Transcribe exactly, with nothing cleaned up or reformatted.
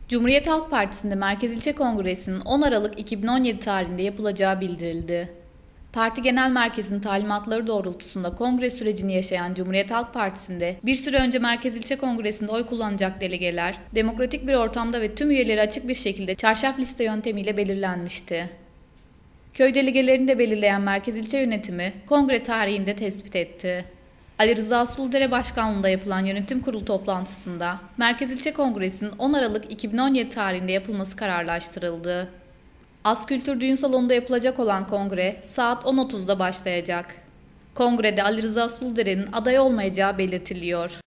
Cumhuriyet Halk Partisi'nde Merkez İlçe Kongresi'nin on Aralık iki bin on yedi tarihinde yapılacağı bildirildi. Parti Genel Merkezi'nin talimatları doğrultusunda kongre sürecini yaşayan Cumhuriyet Halk Partisi'nde bir süre önce Merkez İlçe Kongresi'nde oy kullanacak delegeler, demokratik bir ortamda ve tüm üyeleri açık bir şekilde çarşaf liste yöntemiyle belirlenmişti. Köy delegelerini de belirleyen Merkez İlçe Yönetimi, kongre tarihinde tespit etti. Ali Rıza Suludere Başkanlığında yapılan yönetim kurulu toplantısında Merkez İlçe Kongresi'nin on Aralık iki bin on yedi tarihinde yapılması kararlaştırıldı. Askültür Düğün Salonu'nda yapılacak olan kongre saat on otuzda başlayacak. Kongrede Ali Rıza Suludere'nin aday olmayacağı belirtiliyor.